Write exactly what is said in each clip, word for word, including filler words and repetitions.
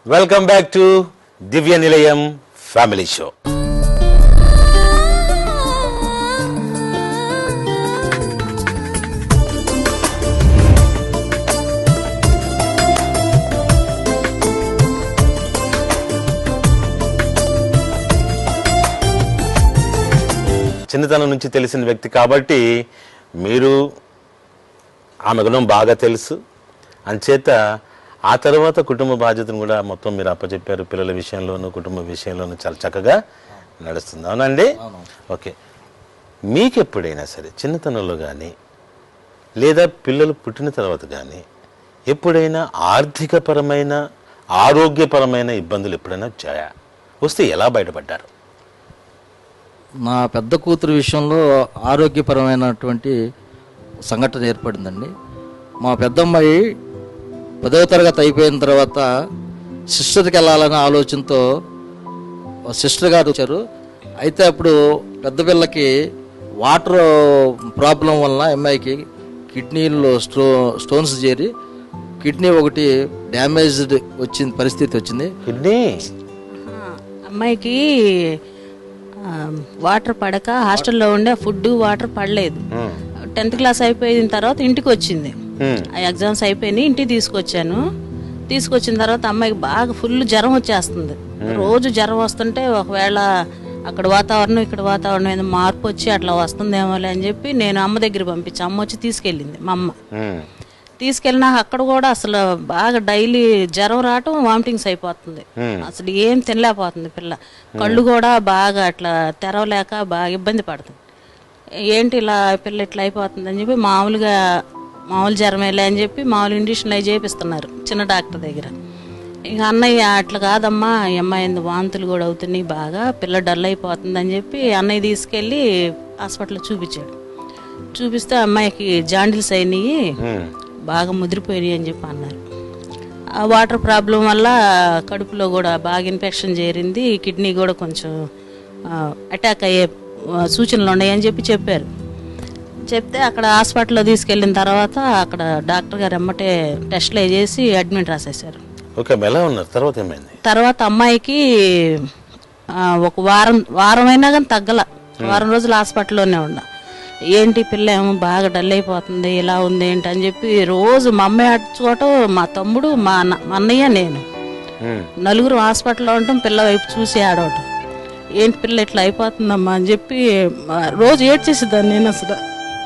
Welcome back to Divya Nilayam Family Show. చిన్నతనం నుంచి తెలిసిన వ్యక్తి కాబట్టి మీరు ఆమె గుణం బాగా తెలుసు. అంచేత ఆ తర్వాత కుటుంబ బాధ్యతను కూడా మొత్తం మీరు అప్పచెప్పారు. పిల్లల విషయంలోనూ కుటుంబ విషయంలోనూ చాలా చక్కగా నడుస్తుంది. అవునండి? ఓకే. మీకు ఎప్పుడైనా సరే చిన్నతనంలో కానీ లేదా పిల్లలు పుట్టిన తర్వాత కానీ ఎప్పుడైనా ఆర్థికపరమైన ఆరోగ్యపరమైన ఇబ్బందులు ఎప్పుడైనా వచ్చాయా? వస్తే ఎలా బయటపడ్డారు? నా పెద్ద కూతురు విషయంలో ఆరోగ్యపరమైనటువంటి సంఘటన ఏర్పడిందండి. మా పెద్దమ్మాయి పదవ తరగతి అయిపోయిన తర్వాత సిస్టర్కి వెళ్ళాలనే ఆలోచనతో సిస్టర్ గారు వచ్చారు. అయితే అప్పుడు పెద్ద పిల్లకి వాటర్ ప్రాబ్లం వల్ల అమ్మాయికి కిడ్నీలో స్టో స్టోన్స్ చేరి కిడ్నీ ఒకటి డ్యామేజ్డ్ వచ్చింది పరిస్థితి వచ్చింది. కిడ్నీ అమ్మాయికి వాటర్ పడక హాస్టల్లో ఉండే ఫుడ్ వాటర్ పడలేదు. టెన్త్ క్లాస్ అయిపోయిన తర్వాత ఇంటికి వచ్చింది. ఆ ఎగ్జామ్స్ అయిపోయినాయి, ఇంటికి తీసుకొచ్చాను. తీసుకొచ్చిన తర్వాత అమ్మాయికి బాగా ఫుల్ జ్వరం వచ్చేస్తుంది. రోజు జ్వరం వస్తుంటే ఒకవేళ అక్కడ వాతావరణం ఇక్కడ వాతావరణం ఏదో మార్పు వచ్చి అట్లా వస్తుందేమోలే అని చెప్పి నేను అమ్మ దగ్గర పంపించి అమ్మ వచ్చి తీసుకెళ్ళింది. మా అమ్మ తీసుకెళ్ళినా అక్కడ కూడా అసలు బాగా డైలీ జ్వరం రావటం, వామిటింగ్స్ అయిపోతుంది. అసలు ఏం తినలేకపోతుంది పిల్ల. కళ్ళు కూడా బాగా అట్లా తెరవలేక బాగా ఇబ్బంది పడుతుంది. ఏంటి ఇలా పిల్ల ఇట్లా అయిపోతుంది అని చెప్పి మామూలుగా మామూలు జ్వరమేలే అని చెప్పి మామూలు ఇంజక్షన్లు అవి చేపిస్తున్నారు చిన్న డాక్టర్ దగ్గర. ఇక అన్నయ్య అట్లా కాదమ్మా, ఈ అమ్మాయి వాంతులు కూడా అవుతున్నాయి, బాగా పిల్ల డల్ అయిపోతుంది అని చెప్పి అన్నయ్య తీసుకెళ్ళి హాస్పిటల్లో చూపించాడు. చూపిస్తే అమ్మాయికి జాండిల్స్ అయినాయి, బాగా ముదిరిపోయినాయి అని చెప్పి అన్నారు. ఆ వాటర్ ప్రాబ్లం వల్ల కడుపులో కూడా బాగా ఇన్ఫెక్షన్ చేరింది, కిడ్నీ కూడా కొంచెం అటాక్ అయ్యే సూచనలు ఉన్నాయని చెప్పి చెప్పారు. చెప్తే అక్కడ హాస్పిటల్లో తీసుకెళ్ళిన తర్వాత అక్కడ డాక్టర్ గారు ఎమ్మటే టెస్ట్లు చేసి అడ్మిట్ రాసేసారు. తర్వాత ఏమైంది? తర్వాత అమ్మాయికి ఒక వారం వారం అయినా కానీ తగ్గల. వారం రోజులు హాస్పిటల్లోనే ఉన్నా. ఏంటి పిల్ల ఏమో బాగా డల్ అయిపోతుంది, ఇలా ఉంది ఏంటి అని చెప్పి రోజు మా అమ్మాయి అడ్చుకోవటం, మా తమ్ముడు, మా అన్నయ్య, నేను నలుగురు హాస్పిటల్లో ఉండటం, పిల్ల వైపు చూసి ఆడవటం. ఏంటి పిల్ల ఇట్లా అయిపోతుందమ్మా అని చెప్పి రోజు ఏడ్చేసేదాన్ని నేను. అసలు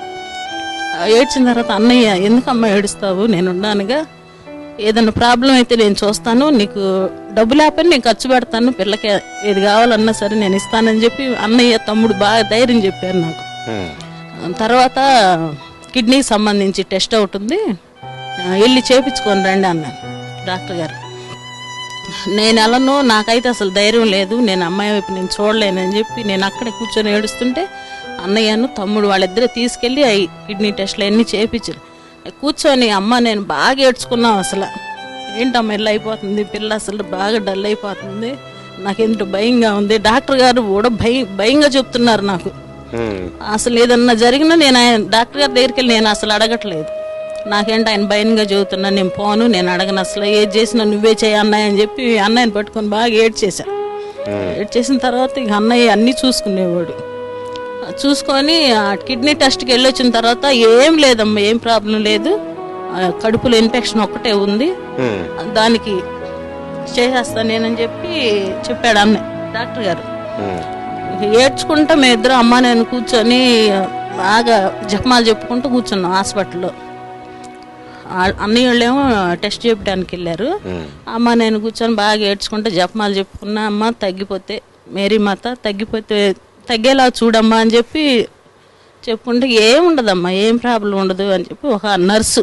ఏడ్చిన తర్వాత అన్నయ్య ఎందుకమ్మా ఏడుస్తావు, నేను ఉన్నానుగా, ఏదైనా ప్రాబ్లం అయితే నేను చూస్తాను, నీకు డబ్బు లేకపోయినా నేను ఖర్చు పెడతాను, పిల్లకి ఏది కావాలన్నా సరే నేను ఇస్తానని చెప్పి అన్నయ్య తమ్ముడు బాగా ధైర్యం చెప్పారు నాకు. తర్వాత కిడ్నీకి సంబంధించి టెస్ట్ అవుతుంది, వెళ్ళి చేయించుకొని రండి అన్నారు డాక్టర్ గారు. నేను వెళ్ళను, నాకైతే అసలు ధైర్యం లేదు, నేను అమ్మాయి వైపు నేను చూడలేనని చెప్పి నేను అక్కడే కూర్చొని ఏడుస్తుంటే అన్నయ్యను తమ్ముడు వాళ్ళిద్దరే తీసుకెళ్ళి కిడ్నీ టెస్ట్లు అన్నీ చేయించారు. కూర్చొని అమ్మ నేను బాగా ఏడ్చుకున్నాం. అసలు ఏంటమ్మ ఇలా అయిపోతుంది పిల్ల, అసలు బాగా డల్ అయిపోతుంది, నాకెంత భయంగా ఉంది. డాక్టర్ గారు కూడా భయ భయంగా చెప్తున్నారు నాకు. అసలు ఏదన్నా జరిగినా నేను ఆయన డాక్టర్ గారి దగ్గరికి వెళ్ళి నేను అసలు అడగట్లేదు. నాకేంటి ఆయన భయంగా చెబుతున్నా, నేను పోను, నేను అడగను, అసలు ఏది చేసినా నువ్వే చేయి అన్నయ్య అని చెప్పి అన్నయ్యని పట్టుకొని బాగా ఏడ్చేసా. ఏడ్చేసిన తర్వాత ఇక అన్నయ్య అన్నీ చూసుకునేవాడు. చూసుకొని కిడ్నీ టెస్ట్కి వెళ్ళి వచ్చిన తర్వాత ఏం లేదమ్మా, ఏం ప్రాబ్లం లేదు, కడుపులో ఇన్ఫెక్షన్ ఒక్కటే ఉంది, దానికి చేసేస్తాను నేనని చెప్పి చెప్పాడు అన్నయ్య డాక్టర్ గారు. ఏడ్చుకుంటా మేము ఇద్దరు అమ్మ నేను కూర్చొని బాగా జపమాలు చెప్పుకుంటూ కూర్చున్నాం హాస్పిటల్లో. అన్నయ్య వాళ్ళేమో టెస్ట్ చేయడానికి వెళ్ళారు. అమ్మ నేను కూర్చొని బాగా ఏడ్చుకుంటే జపమాలు చెప్పుకున్నా. అమ్మ తగ్గిపోతే మేరీ మాత తగ్గిపోతే తగ్గేలా చూడమ్మా అని చెప్పి చెప్పుకుంటే ఏముండదమ్మా, ఏం ప్రాబ్లం ఉండదు అని చెప్పి ఒక నర్సు,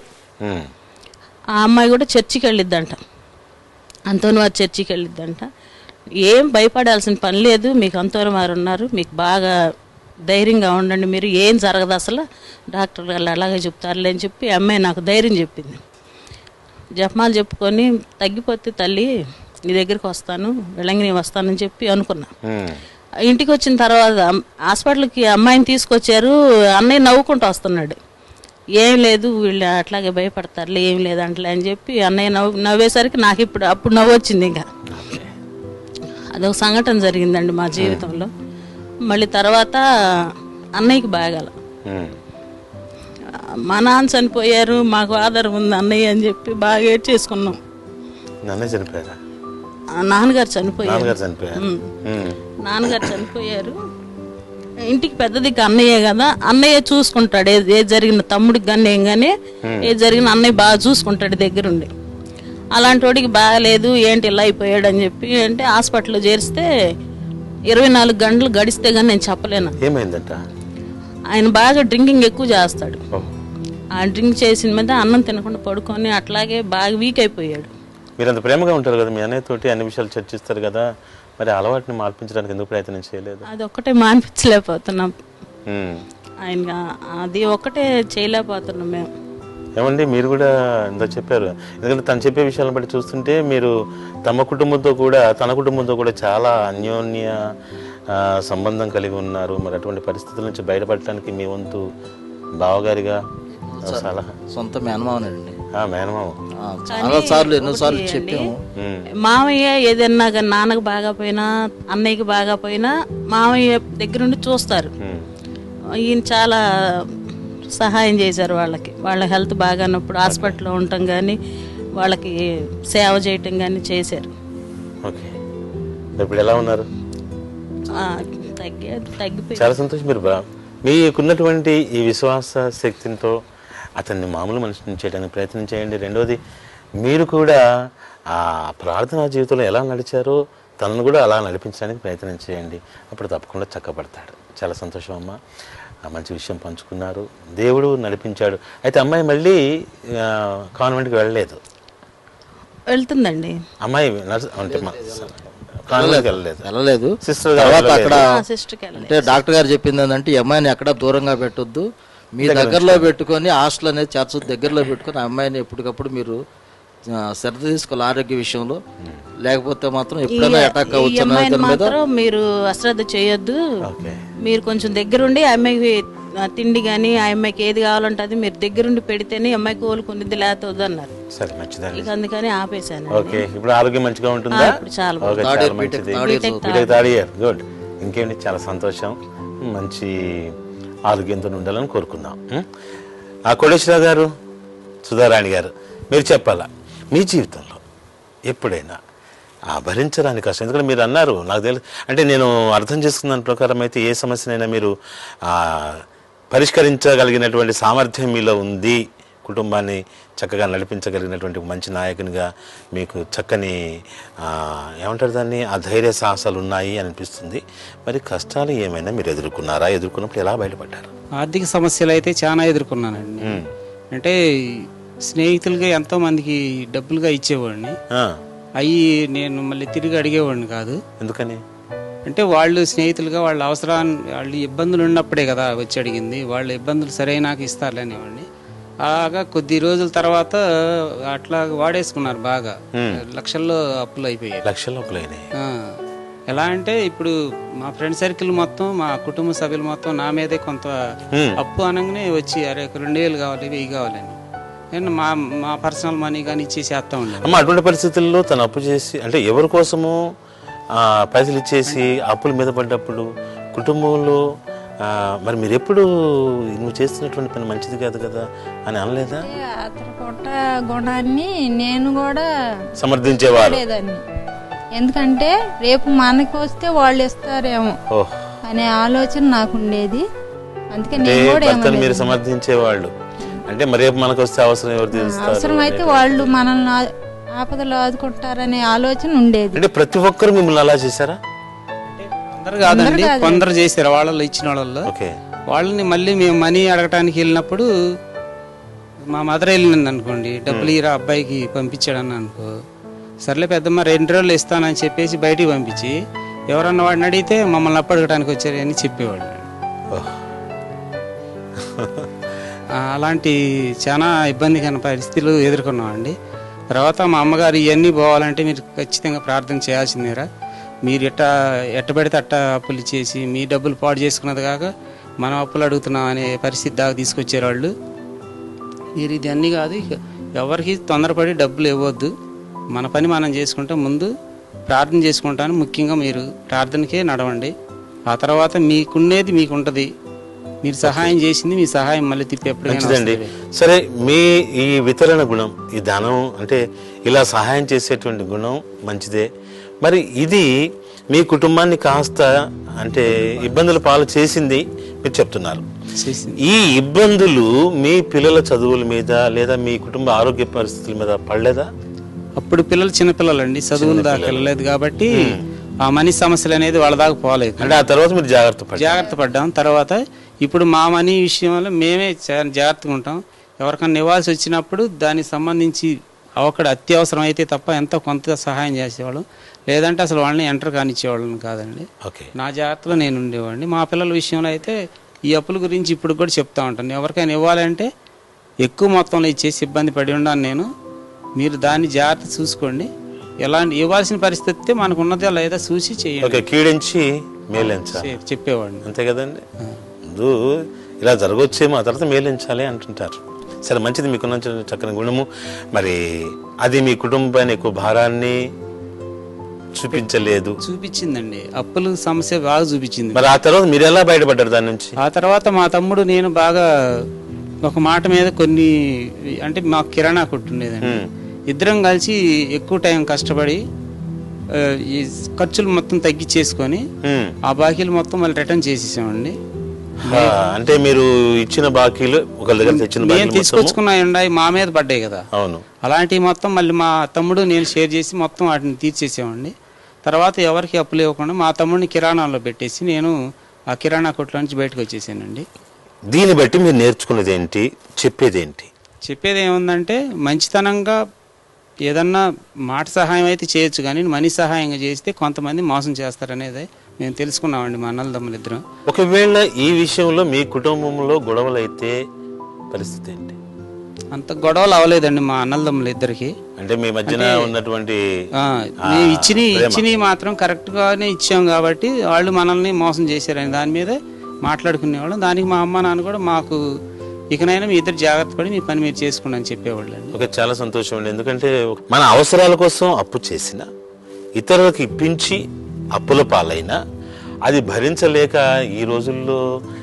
ఆ అమ్మాయి కూడా చర్చికి వెళ్ళిద్దంట, అంతోని వారు చర్చికి వెళ్ళిద్దంట. ఏం భయపడాల్సిన పని లేదు, మీకు అంతవరం వారు ఉన్నారు, మీకు బాగా ధైర్యంగా ఉండండి, మీరు ఏం జరగదు, అసలు డాక్టర్ గారు అలాగే చెప్తారులే అని చెప్పి అమ్మాయి నాకు ధైర్యం చెప్పింది. జపమాలు చెప్పుకొని తగ్గిపోతే తల్లి నీ దగ్గరికి వస్తాను, వెళ్ళంగి నీ వస్తానని చెప్పి అనుకున్నా. ఇంటికి వచ్చిన తర్వాత హాస్పిటల్కి అమ్మాయిని తీసుకొచ్చారు. అన్నయ్య నవ్వుకుంటూ వస్తున్నాడు. ఏం లేదు వీళ్ళు అట్లాగే భయపడతారులే, ఏం లేదంటలే అని చెప్పి అన్నయ్య నవ్వు నవ్వేసరికి నాకు ఇప్పుడు అప్పుడు నవ్వు వచ్చింది. ఇంకా అదొక సంఘటన జరిగిందండి మా జీవితంలో. మళ్ళీ తర్వాత అన్నయ్యకి బాగాల, మా నాన్న చనిపోయారు, మాకు ఆధారం ఉంది అన్నయ్య అని చెప్పి బాగా ఏడ్ చేసుకున్నాం. నాన్నగారు చనిపోయారు నాన్నగారు చనిపోయారు ఇంటికి పెద్దదికి అన్నయ్యే కదా, అన్నయ్య చూసుకుంటాడు. ఏ జరిగిన తమ్ముడికి కానీ ఏం కానీ ఏ జరిగిన అన్నయ్య బాగా చూసుకుంటాడు దగ్గరుండి. అలాంటి వాడికి బాగాలేదు, ఏంటి ఇలా అయిపోయాడు అని చెప్పి అంటే హాస్పిటల్లో చేరిస్తే ఇరవై నాలుగు గంటలు గడిస్తే కానీ నేను చెప్పలేను ఏమైందట. ఆయన బాగా డ్రింకింగ్ ఎక్కువ చేస్తాడు. ఆ డ్రింక్ చేసిన మీద అన్నం తినకుండా పడుకొని అట్లాగే బాగా వీక్ అయిపోయాడు. మీరు అంత ప్రేమగా ఉంటారు కదా, మీ అన్నయ్య తోటి అన్ని విషయాలు చర్చిస్తారు కదా, మరి అలవాటుని మార్పించడానికి ఎందుకు ప్రయత్నం చేయలేదు? అది ఒక్కటే మాన్పించలేకపోతున్నాం ఆయన, అది ఒక్కటే చేయలేకపోతున్నాం మేము. ఏమండి మీరు కూడా ఇంత చెప్పారు, ఎందుకంటే తను చెప్పే విషయాలను బట్టి చూస్తుంటే మీరు తమ కుటుంబంతో కూడా తన కుటుంబంతో కూడా చాలా అన్యోన్య సంబంధం కలిగి ఉన్నారు. మరి అటువంటి పరిస్థితుల నుంచి బయటపడటానికి మీ వంతు బావగారిగా సలహా? సొంత మేనమావనండి. మేనమావ చాలా సార్లు ఎన్నోసార్లు చెప్పాము. మామయ్య ఏదన్నా కానీ నాన్నకు బాగా పోయినా అన్నయ్యకి బాగా పోయినా మామయ్య దగ్గరుండి చూస్తారు. ఈయన చాలా సహాయం చేశారు వాళ్ళకి, వాళ్ళ హెల్త్ బాగానప్పుడు హాస్పిటల్లో ఉండటం కానీ వాళ్ళకి సేవ చేయటం కానీ చేశారు. ఓకే, ఇప్పుడు ఎలా ఉన్నారు? తగ్గి తగ్గిపోయి చాలా సంతోషం. మీరు మీకున్నటువంటి ఈ విశ్వాస శక్తితో అతన్ని మామూలు మనిషిని చేయడానికి ప్రయత్నం చేయండి. రెండోది, మీరు కూడా ఆ ప్రార్థనా జీవితంలో ఎలా నడిచారో తనను కూడా అలా నడిపించడానికి ప్రయత్నం చేయండి. అప్పుడు తప్పకుండా చక్కబడతాడు. చాలా సంతోషం అమ్మ, మంచి విషయం పంచుకున్నారు. దేవుడు నడిపించాడు. అయితే అమ్మాయి మళ్ళీ కాన్వెంట్కి వెళ్ళలేదు? వెళ్తుందండి అమ్మాయి అంటే వెళ్ళలేదు. తర్వాత అక్కడ అంటే డాక్టర్ గారు చెప్పింది ఏంటంటే ఈ అమ్మాయిని ఎక్కడ దూరంగా పెట్టొద్దు, మీ దగ్గరలో పెట్టుకొని హాస్టల్ అనేది చేర్చొద్దు, దగ్గరలో పెట్టుకొని ఆ అమ్మాయిని ఎప్పటికప్పుడు మీరు శ్రద్ధ తీసుకోవాలి ఆరోగ్య విషయంలో, లేకపోతే మాత్రం ఎప్పుడైనా అటాక్ అవ్వచ్చు. మీరు అశ్రద్ధ చేయొద్దు, మీరు కొంచెం దగ్గరుండి ఆ అమ్మాయికి తిండి కానీ ఆ అమ్మాయికి ఏది కావాలంటే అది మీరు దగ్గరుండి పెడితేనే అమ్మాయి కోలుకుంది, లేకపోద్దు అన్నారు. ఇక అందుకని ఆపేశాను. ఓకే, ఇప్పుడు ఆరోగ్యం మంచిగా ఉంటుందా? చాలా గుడ్. ఇంకేంటి, చాలా సంతోషం. మంచి ఆరోగ్యంతో ఉండాలని కోరుకుందాం. ఆ కోటేశ్వర గారు, సుధారాణి గారు, మీరు చెప్పాలా మీ జీవితంలో ఎప్పుడైనా ఆ భరించరాని కష్టం? ఎందుకంటే మీరు అన్నారు, నాకు తెలుసు అంటే నేను అర్థం చేసుకున్న ప్రకారం అయితే ఏ సమస్యనైనా మీరు పరిష్కరించగలిగినటువంటి సామర్థ్యం మీలో ఉంది, కుటుంబాన్ని చక్కగా నడిపించగలిగినటువంటి మంచి నాయకునిగా మీకు చక్కని ఏమంటారు దాన్ని ఆ ధైర్య సాహసాలు ఉన్నాయి అనిపిస్తుంది. మరి కష్టాలు ఏమైనా మీరు ఎదుర్కొన్నారా? ఎదుర్కొన్నప్పుడు ఎలా బయటపడ్డారు? ఆర్థిక సమస్యలు అయితే చాలా ఎదుర్కొన్నానండి. అంటే స్నేహితులుగా ఎంతో మందికి డబ్బులుగా ఇచ్చేవాడిని, అవి నేను మళ్ళీ తిరిగి అడిగేవాడిని కాదు. ఎందుకని అంటే వాళ్ళు స్నేహితులుగా వాళ్ళ అవసరాన్ని వాళ్ళు ఇబ్బందులు ఉన్నప్పుడే కదా వచ్చి అడిగింది, వాళ్ళ ఇబ్బందులు సరైనాక ఇస్తారులే అనేవాడిని. అలాగా కొద్ది రోజుల తర్వాత అట్లా వాడేసుకున్నారు బాగా, లక్షల్లో అప్పులు అయిపోయాయి. లక్షల్లో అప్పులు అయినాయి. ఎలా అంటే ఇప్పుడు మా ఫ్రెండ్ సర్కిల్ మొత్తం, మా కుటుంబ సభ్యులు మొత్తం నా మీదే కొంత అప్పు అనగానే వచ్చి అరే రెండు వేలు కావాలి, వెయ్యి కావాలని మా మా పర్సనల్ మనీ కానీ ఇచ్చేసేస్తా ఉండే. అమ్మ అటువంటి పరిస్థితుల్లో తను అప్పు చేసి అంటే ఎవరి కోసమో పైసలు ఇచ్చేసి అప్పుల మీద పడ్డప్పుడు కుటుంబంలో మరి మీరు ఎప్పుడు నువ్వు చేస్తున్నటువంటి పని మంచిది కాదు కదా అని అనలేదా? అతను కొట్ట గుణాన్ని నేను కూడా సమర్థించేవారు. ఎందుకంటే రేపు మనకు వస్తే వాళ్ళు ఇస్తారేమో అనే ఆలోచన నాకు ఉండేది. అందుకే నేను కూడా మీరు సమర్థించేవాళ్ళు. అంటే మరి రేపు మనకు వస్తే అవసరం ఎవరు తీరుస్తారు, అవసరం అయితే వాళ్ళు మనల్ని ఆపదలో ఆదుకుంటారనే ఆలోచన ఉండేది. అంటే ప్రతి ఒక్కరు మిమ్మల్ని అలా చేశారా? అందరు కాదండి, కొందరు చేశారు. వాళ్ళలో ఇచ్చిన వాళ్ళల్లో వాళ్ళని మళ్ళీ మేము మనీ అడగటానికి వెళ్ళినప్పుడు మా మదర్ వెళ్ళింది అనుకోండి, డబ్బులు ఇరా అబ్బాయికి పంపించాడని అనుకో, సర్లే పెద్దమ్మ రెండు రోజులు ఇస్తానని చెప్పేసి బయటికి పంపించి ఎవరన్నా వాడిని అడిగితే మమ్మల్ని అప్పడగటానికి వచ్చారు అని చెప్పేవాళ్ళు. అలాంటి చాలా ఇబ్బందికరమైన పరిస్థితులు ఎదుర్కొన్నామండి. తర్వాత మా అమ్మగారు ఇవన్నీ పోవాలంటే మీరు ఖచ్చితంగా ప్రార్థన చేయాల్సిందేరా, మీరు ఎట్ట ఎట్ట పెడితే అట్ట అప్పులు చేసి మీ డబ్బులు పాడు చేసుకున్నది కాక మనం అప్పులు అడుగుతున్నాం అనే పరిస్థితి దాకా తీసుకొచ్చారు వాళ్ళు. మీరు ఇది అన్నీ కాదు, ఎవరికి తొందరపడి డబ్బులు ఇవ్వద్దు, మన పని మనం చేసుకుంటే ముందు ప్రార్థన చేసుకుంటాను, ముఖ్యంగా మీరు ప్రార్థనకే నడవండి, ఆ తర్వాత మీకున్నది మీకు ఉంటుంది, మీరు సహాయం చేసింది మీ సహాయం మళ్ళీ తిప్పి ఎప్పుడైనా. సరే, మీ ఈ వితరణ గుణం, ఈ దానం అంటే ఇలా సహాయం చేసేటువంటి గుణం మంచిదే. మరి ఇది మీ కుటుంబాన్ని కాస్త అంటే ఇబ్బందుల పాలు చేసింది మీరు చెప్తున్నారు. ఈ ఇబ్బందులు మీ పిల్లల చదువుల మీద లేదా మీ కుటుంబ ఆరోగ్య పరిస్థితుల మీద పడలేదా? అప్పుడు పిల్లలు చిన్నపిల్లలండి, చదువుల దాకా వెళ్ళలేదు కాబట్టి ఆ మనీ సమస్యలు అనేది వాళ్ళ దాకా పోలేదు. అంటే ఆ తర్వాత మీరు జాగ్రత్త జాగ్రత్త పడ్డాం. తర్వాత ఇప్పుడు మా మనీ విషయంలో మేమే జాగ్రత్తగా ఉంటాం. ఎవరికైనా ఇవ్వాల్సి వచ్చినప్పుడు దానికి సంబంధించి ఒకటి అత్యవసరం అయితే తప్ప ఎంతో కొంత సహాయం చేసేవాళ్ళం, లేదంటే అసలు వాళ్ళని ఎంటర్ కానిచ్చేవాళ్ళని కాదండి. నా జాగ్రత్తలో నేను ఉండేవాడిని. మా పిల్లల విషయంలో అయితే ఈ అప్పుల గురించి ఇప్పుడు కూడా చెప్తా ఉంటాను. ఎవరికైనా ఇవ్వాలంటే ఎక్కువ మొత్తంలో ఇచ్చేసి ఇబ్బంది పడి ఉన్నాను నేను, మీరు దాన్ని జాగ్రత్త చూసుకోండి, ఎలాంటి ఇవ్వాల్సిన పరిస్థితి మనకు ఉన్నదా లేదా చూసి చేయండి, కీడించి మేలించాలి చెప్పేవాడిని. అంతే కదండి. ముందు ఇలా జరగవచ్చేమో, ఆ తర్వాత మేలించాలి అంటుంటారు. సరే, మంచిది, మీకున్న చక్కని గుణము. మరి అది మీ కుటుంబాన్ని ఎక్కువ భారాన్ని చూపించలేదు? చూపించిందండి, అప్పుల సమస్య బాగా చూపించింది. మరి ఆ తర్వాత మీరు ఎలా బయటపడ్డారు దాని నుంచి? ఆ తర్వాత మా తమ్ముడు నేను బాగా ఒక మాట మీద కొన్ని, అంటే మాకు కిరాణా కొట్టు ఉండేదండి, ఇద్దరం కలిసి ఎక్కువ టైం కష్టపడి ఈ ఖర్చులు మొత్తం తగ్గించేసుకొని ఆ బాకీలు మొత్తం మళ్ళీ రిటర్న్ చేసేసామండి. అంటే మీరు ఇచ్చిన బాకీలు ఒకళ్ళ దగ్గర తెచ్చిన నేను తీసుకొచ్చుకున్నాయి మా మీద పడ్డాయి కదా. అవును. అలాంటివి మొత్తం మళ్ళీ మా తమ్ముడు నేను షేర్ చేసి మొత్తం వాటిని తీర్చేసామండి. తర్వాత ఎవరికి అప్పులు ఇవ్వకుండా మా తమ్ముడిని కిరాణాలో పెట్టేసి నేను ఆ కిరాణా కొట్ల నుంచి బయటకు వచ్చేసానండి. దీన్ని బట్టి మీరు నేర్చుకున్నది ఏంటి, చెప్పేది ఏంటి? చెప్పేది ఏముందంటే, మంచితనంగా ఏదన్నా మాట సహాయం అయితే చేయొచ్చు, కానీ మనీ సహాయంగా చేస్తే కొంతమంది మోసం చేస్తారనేది మేము తెలుసుకున్నామండి మా అన్నదమ్ములు ఇద్దరం. ఒకవేళ ఈ విషయంలో మీ కుటుంబంలో గొడవలు అయితే పరిస్థితి ఏంటి? అంత గొడవలు అవ్వలేదండి మా అన్నదమ్ములు ఇద్దరికి. అంటే మీ మధ్యన ఉన్నటువంటి మేము ఇచ్చిన ఇచ్చినవి మాత్రం కరెక్ట్ గానే ఇచ్చాం కాబట్టి వాళ్ళు మనల్ని మోసం చేశారని దాని మీద మాట్లాడుకునేవాళ్ళం. దానికి మా అమ్మ నాన్న కూడా మాకు ఇకనైనా మీ ఇద్దరు జాగ్రత్త పడి మీ పని మీరు చేసుకోండి అని చెప్పేవాళ్ళు అండి. ఓకే, చాలా సంతోషం అండి. ఎందుకంటే మన అవసరాల కోసం అప్పు చేసిన, ఇతరులకు ఇప్పించి అప్పుల పాలైనా అది భరించలేక ఈ రోజుల్లో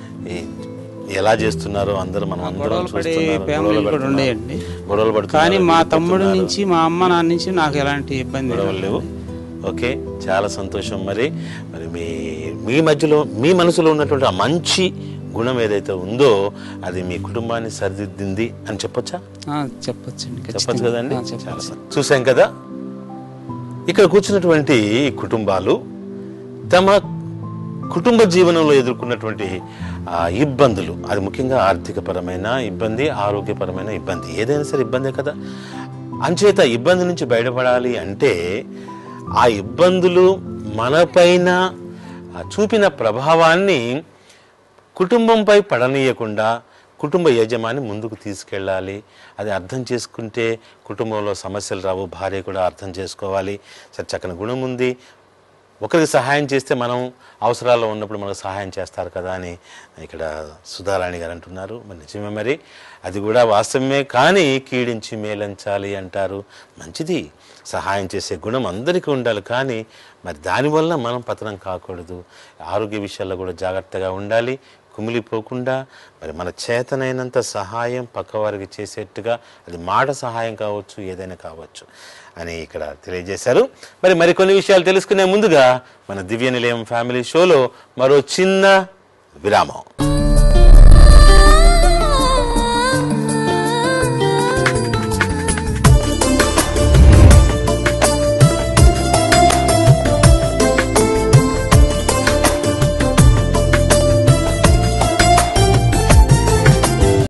ఎలా చేస్తున్నారో అందరూ మనం అందరం ఉండేయండి గొడవలు పడుతుంది. కానీ మా తమ్ముడు నుంచి మా అమ్మ నాన్న నుంచి నాకు ఎలాంటి ఇబ్బంది లేవు. ఓకే, చాలా సంతోషం. మరి మరి మీ మీ మధ్యలో మీ మనసులో ఉన్నటువంటి ఆ మంచి గుణం ఏదైతే ఉందో అది మీ కుటుంబాన్ని సరిదిద్దింది అని చెప్పొచ్చా? చెప్పొచ్చండి, చెప్పచ్చు కదండి. చూసాం కదా, ఇక్కడ కూర్చున్నటువంటి కుటుంబాలు తమ కుటుంబ జీవనంలో ఎదుర్కొన్నటువంటి ఇబ్బందులు, అది ముఖ్యంగా ఆర్థికపరమైన ఇబ్బంది, ఆరోగ్యపరమైన ఇబ్బంది, ఏదైనా సరే ఇబ్బందే కదా. అంచేత ఇబ్బంది నుంచి బయటపడాలి అంటే ఆ ఇబ్బందులు మనపైన చూపిన ప్రభావాన్ని కుటుంబంపై పడనీయకుండా కుటుంబ యజమాని ముందుకు తీసుకెళ్ళాలి. అది అర్థం చేసుకుంటే కుటుంబంలో సమస్యలు రావు. భార్య కూడా అర్థం చేసుకోవాలి. సరే, చక్కని గుణం ఉంది, ఒకరికి సహాయం చేస్తే మనం అవసరాల్లో ఉన్నప్పుడు మనకు సహాయం చేస్తారు కదా అని ఇక్కడ సుధారాణి గారు అంటున్నారు. మరి నిజమే, మరి అది కూడా వాస్తవమే. కానీ కీడించి మేలంచాలి అంటారు. మంచిది, సహాయం చేసే గుణం అందరికీ ఉండాలి. కానీ మరి దానివల్ల మనం పతనం కాకూడదు. ఆరోగ్య విషయాల్లో కూడా జాగ్రత్తగా ఉండాలి, కుమిలిపోకుండా మరి మన చేతనైనంత సహాయం పక్కవారికి చేసేట్టుగా, అది మాట సహాయం కావచ్చు, ఏదైనా కావచ్చు అని ఇక్కడ తెలియజేశారు. మరి మరికొన్ని విషయాలు తెలుసుకునే ముందుగా మన దివ్య నిలయం ఫ్యామిలీ షోలో మరో చిన్న విరామం.